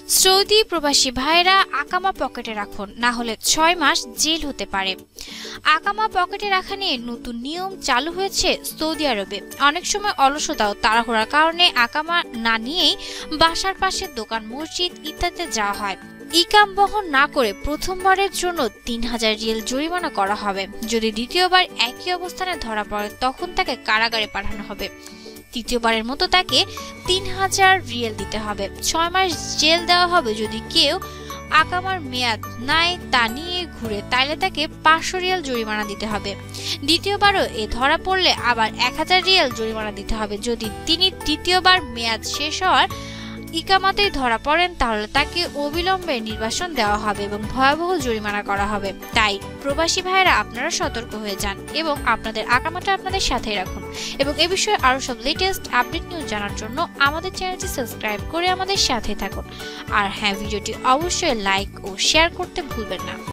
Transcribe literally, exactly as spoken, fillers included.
Saudi প্রবাসী ভাইরা আকামা পকেটে রাখুন, না হলে ছয় মাস জেল হতে পারে। আকামা পকেটে রাখা নিয়ে নতুন নিয়ম চালু হয়েছে সৌদি আরবে। অনেক সময় অলসতা ও তাড়াহুড়ার কারণে আকামা না নিয়েই বাসার পাশে দোকান, মসজিদ ইত্যাদিতে যাওয়া হয়। ইকাম বহন না করে প্রথমবারের জন্য তিন হাজার রিয়েল জরিমানা করা হবে। যদি দ্বিতীয়বার একই অবস্থানে ধরা পড়ে তখন তাকে কারাগারে পাঠানো হবে। তৃতীয়বারের মতো তাকে তিন হাজার রিয়েল দিতে হবে। ছয় মাস জেল দেওয়া হবে যদি কেউ আকামার মেয়াদ নাই তা নিয়ে ঘুরে, তাইলে তাকে পাঁচশো রিয়েল জরিমানা দিতে হবে। দ্বিতীয়বারও এ ধরা পড়লে আবার এক হাজার রিয়েল জরিমানা দিতে হবে। যদি তিনি তৃতীয়বার মেয়াদ শেষ হওয়ার ইকামাতেই ধরা পড়েন তাহলে তাকে অবিলম্বে নির্বাসন দেওয়া হবে এবং ভয়াবহ জরিমানা করা হবে। তাই প্রবাসী ভাইয়েরা আপনারা সতর্ক হয়ে যান এবং আপনাদের আকামাটা আপনাদের সাথেই রাখুন। এবং এ বিষয়ে আরো সব লেটেস্ট আপডেট নিউজ জানার জন্য আমাদের চ্যানেলটি সাবস্ক্রাইব করে আমাদের সাথে থাকুন। আর হ্যাঁ, ভিডিওটি অবশ্যই লাইক ও শেয়ার করতে ভুলবেন না।